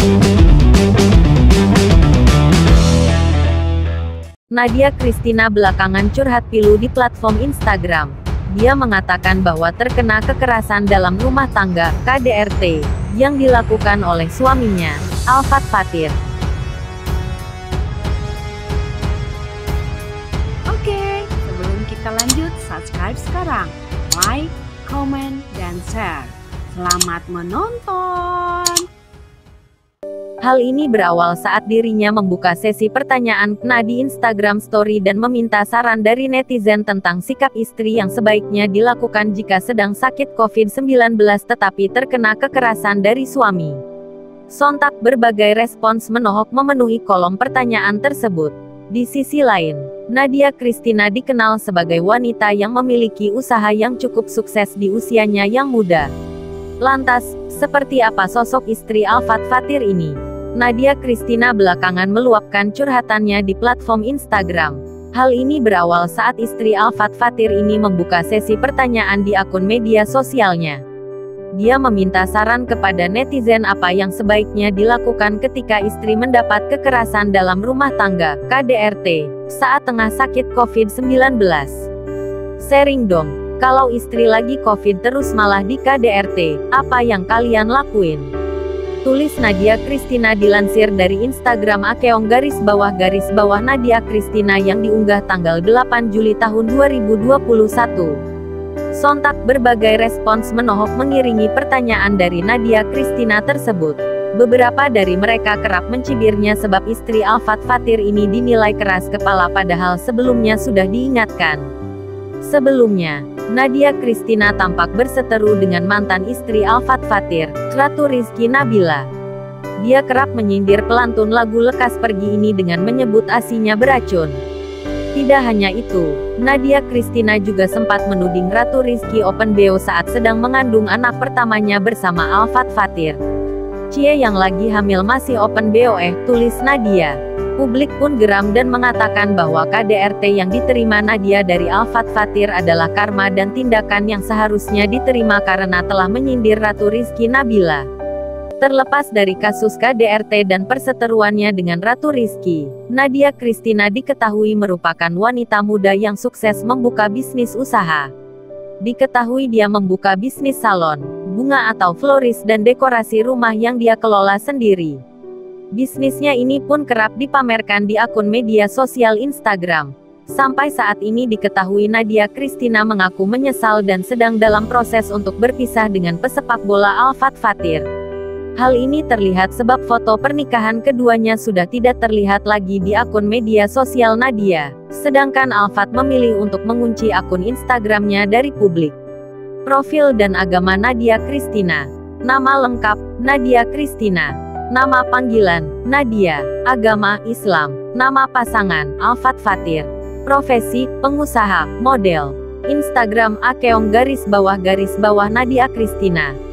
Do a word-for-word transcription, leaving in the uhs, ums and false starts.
Nadia Christina belakangan curhat pilu di platform Instagram. Dia mengatakan bahwa terkena kekerasan dalam rumah tangga, K D R T, yang dilakukan oleh suaminya, Alfat Fathir. Oke, sebelum kita lanjut, subscribe sekarang, like, comment, dan share. Selamat menonton! Hal ini berawal saat dirinya membuka sesi pertanyaan K N A di Instagram Story dan meminta saran dari netizen tentang sikap istri yang sebaiknya dilakukan jika sedang sakit covid sembilan belas tetapi terkena kekerasan dari suami. Sontak berbagai respons menohok memenuhi kolom pertanyaan tersebut. Di sisi lain, Nadia Christina dikenal sebagai wanita yang memiliki usaha yang cukup sukses di usianya yang muda. Lantas, seperti apa sosok istri Alfat Fathir ini? Nadia Christina belakangan meluapkan curhatannya di platform Instagram. Hal ini berawal saat istri Alfat Fathir ini membuka sesi pertanyaan di akun media sosialnya. Dia meminta saran kepada netizen apa yang sebaiknya dilakukan ketika istri mendapat kekerasan dalam rumah tangga, K D R T, saat tengah sakit covid sembilan belas. Sharing dong, kalau istri lagi covid terus malah di K D R T, apa yang kalian lakuin? Tulis Nadia Christina dilansir dari Instagram Akeong garis bawah garis bawah Nadia Christina yang diunggah tanggal delapan Juli tahun dua ribu dua puluh satu. Sontak berbagai respons menohok mengiringi pertanyaan dari Nadia Christina tersebut. Beberapa dari mereka kerap mencibirnya sebab istri Alfat Fathir ini dinilai keras kepala padahal sebelumnya sudah diingatkan. Sebelumnya, Nadia Christina tampak berseteru dengan mantan istri Alfat Fathir, Ratu Rizky Nabila. Dia kerap menyindir pelantun lagu Lekas Pergi ini dengan menyebut asinya beracun. Tidak hanya itu, Nadia Christina juga sempat menuding Ratu Rizky open B O saat sedang mengandung anak pertamanya bersama Alfat Fathir. Cie yang lagi hamil masih open B O eh, tulis Nadia. Publik pun geram dan mengatakan bahwa K D R T yang diterima Nadia dari Alfat Fathir adalah karma dan tindakan yang seharusnya diterima karena telah menyindir Ratu Rizky Nabila. Terlepas dari kasus K D R T dan perseteruannya dengan Ratu Rizky, Nadia Christina diketahui merupakan wanita muda yang sukses membuka bisnis usaha. Diketahui dia membuka bisnis salon, bunga atau floris dan dekorasi rumah yang dia kelola sendiri. Bisnisnya ini pun kerap dipamerkan di akun media sosial Instagram. Sampai saat ini diketahui Nadia Christina mengaku menyesal dan sedang dalam proses untuk berpisah dengan pesepak bola Alfat Fathir. Hal ini terlihat sebab foto pernikahan keduanya sudah tidak terlihat lagi di akun media sosial Nadia, sedangkan Alfat memilih untuk mengunci akun Instagramnya dari publik. Profil dan agama Nadia Christina. Nama lengkap, Nadia Christina. Nama panggilan, Nadia. Agama, Islam. Nama pasangan, Alfat Fathir. Profesi, pengusaha, model. Instagram Akeong garis bawah garis bawah Nadia Christina.